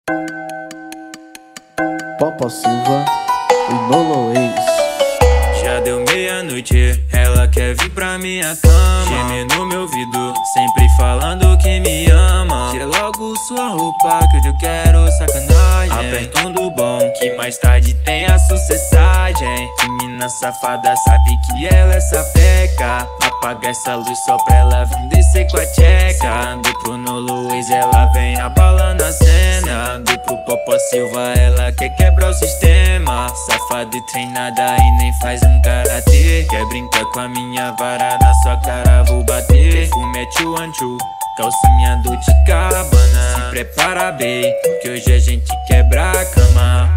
Popo Silva e Noloês. Já deu meia-noite, ela quer vir pra minha cama, geme no meu ouvido, sempre falando que me ama. Tira logo sua roupa que hoje eu quero sacanagem. Apertando bom, que mais tarde tem a sucessagem. Que mina safada sabe que ela é sapeca. Apaga essa luz só pra ela vir descer com a tcheca. Ando pro Noloês, ela vem abalando a cena. Ando pro Popo Silva, ela quer quebrar o sistema. Safada e treinada e nem faz um karatê. Quer brincar com a minha vara, na sua cara vou bater. Perfume é Chuanchu, calcinha do Cabana. Se prepara bem, que hoje a gente quebra a cama.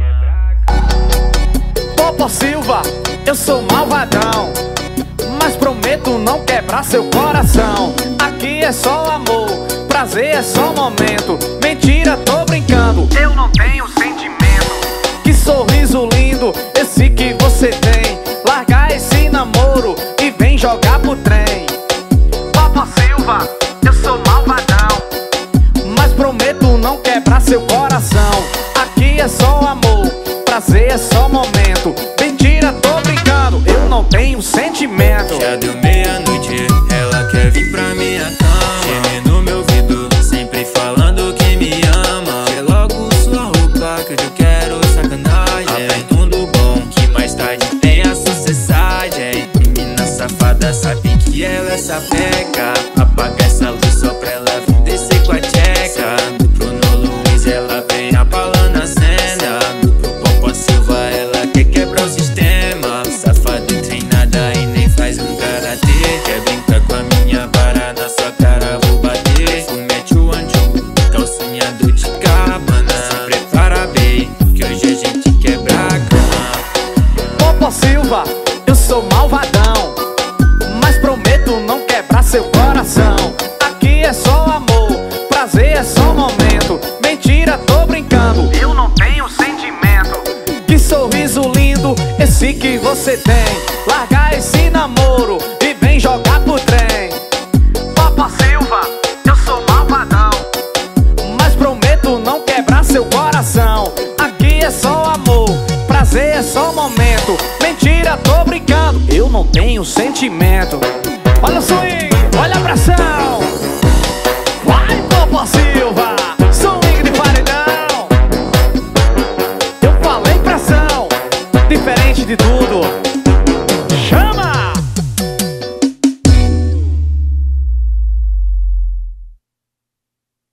Popo Silva, eu sou malvadão, mas prometo não quebrar seu coração. Aqui é só amor, prazer é só momento. Mentira, tô brincando, eu não tenho sentimento. Que sorriso lindo esse que você tem. Larga esse namoro e vem jogar pro trem. Popo Silva, eu sou malvadão, mas prometo não quebrar seu coração. Aqui é só amor, prazer é só momento. Mentira, tô brincando, eu não tenho sentimento. Já deu meia-noite, ela quer vir pra minha cama, geme no meu ouvido, sempre falando que me ama. Tira logo sua roupa que hoje eu quero sacanagem. Apertando bom, que mais tarde tem a sucessagem. Menina safada sabe que ela é sapeca. Apaga essa luz só pra ela vir descer com a tcheca. Ando pro Noloês, ela vem abalando a cena. Ando pro Popo Silva, ela quer quebrar o sistema. Safada e treinada e nem faz um karatê. Quer brincar com a minha vara, na sua cara vou bater. Perfume é Chuanchu, calcinha do Cabana. Se prepara bem, que hoje a gente quebra a cama. Popo Silva, eu sou malvadão, mas prometo não quebrar seu coração. Aqui é só amor, prazer é só momento. Mentira, tô brincando, eu não tenho sentimento. Que sorriso lindo esse que você tem. Larga esse namoro